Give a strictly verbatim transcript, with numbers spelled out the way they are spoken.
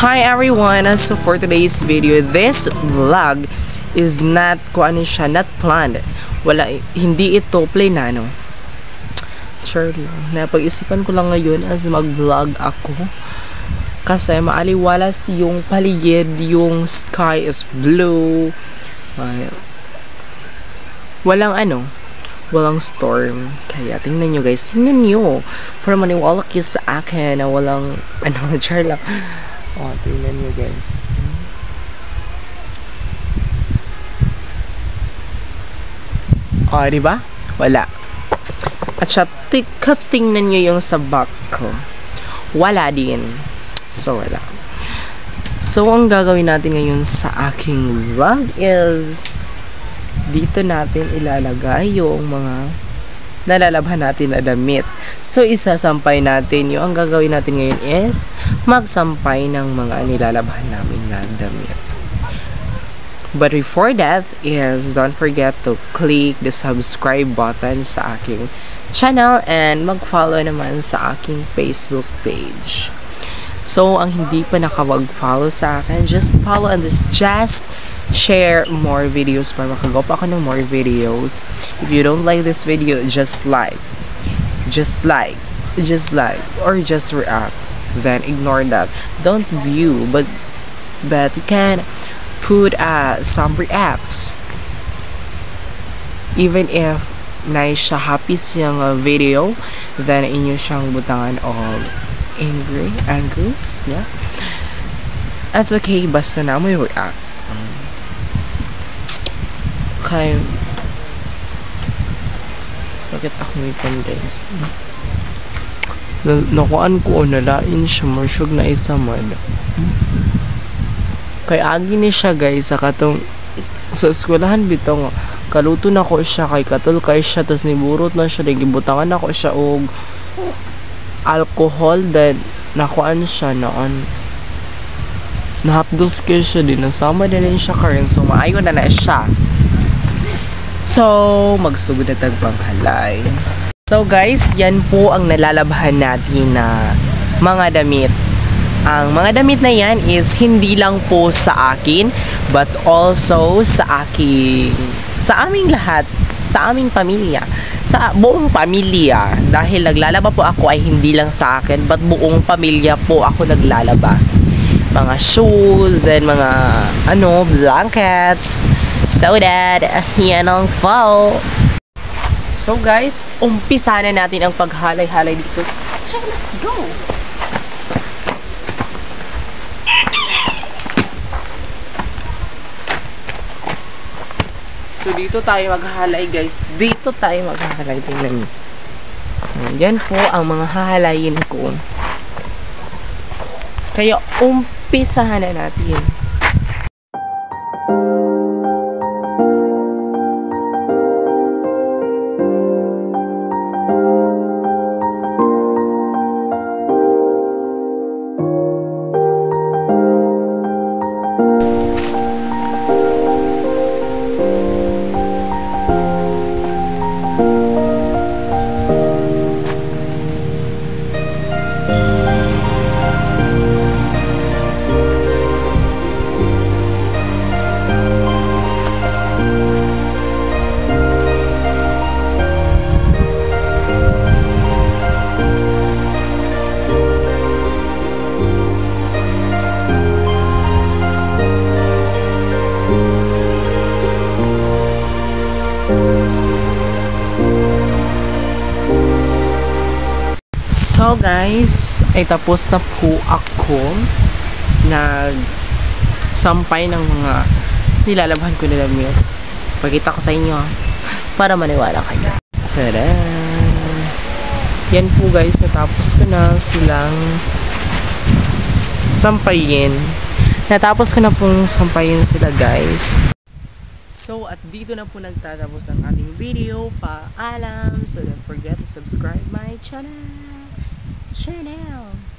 Hi everyone! So for today's video, this vlog is not, kung ano siya, not planned. Wala, hindi ito planano. Sure lang. Napag-isipan ko lang ngayon as mag-vlog ako. Kasi maaliwalas yung paligid, yung sky is blue. Ay, walang ano, walang storm. Kaya tingnan nyo guys, tingnan nyo. Para maniwala kayo sa akin na walang, ano, char lang. O, oh, tingnan nyo guys. O, oh, diba? Wala. At siya, tingnan nyo yung sa back ko. Wala din. So, wala. So, ang gagawin natin ngayon sa aking vlog is dito natin ilalagay yung mga nalalabhan natin na damit. So, isasampay natin. Yung ang gagawin natin ngayon is magsampay ng mga nilalabhan namin na damit. But before that is don't forget to click the subscribe button sa aking channel and mag-follow naman sa aking Facebook page. So, ang hindi pa nakapag-follow sa akin, just follow and just share more videos para makagawa pa ako ng more videos. If you don't like this video, just like. Just like. Just like. Or just react. Then ignore that. Don't view, but but you can put uh, some reacts. Even if nice siya, happy siyang uh, video, then inyo siyang butangan of angry, angry, yeah. That's okay, basta na may react. Okay. Sakit ako ngipin guys. Nakuan ko o nalain siya, marsyog na isa man. Kaya agi ni siya guys, sa katong sa eskwelahan bitong kaluto na ko siya, kay katul kay siya, tas niburot na siya, nagibutangan ako siya og alcohol, then nakuan siya noon. Nahapdos ko siya din, nasama din siya karon, so maayo na na siya. So, magsugod na tagpanghalay. So guys, yan po ang nalalabhan natin na mga damit. Ang mga damit na yan is hindi lang po sa akin, but also sa aking, sa aming lahat, sa aming pamilya, sa buong pamilya. Dahil naglalaba po ako ay hindi lang sa akin, but buong pamilya po ako naglalaba. Mga shoes and mga ano, blankets. So that, yan ang fall. So guys, umpisa na natin ang paghalay-halay dito. So let's go! So dito tayo maghahalay guys. Dito tayo maghahalay. Tingnan niyo. Yan po ang mga hahalayin ko. Kaya umpisahan na natin. So guys, ay tapos na po ako nag-sampay ng mga nilalabhan ko na damit. Pakita ko sa inyo para maniwala kayo. Tada! Yan po guys, natapos ko na silang sampayin. Natapos ko na pong sampayin sila guys. So, at dito na po nagtatapos ang ating video. Paalam! So, don't forget to subscribe my channel. Channel.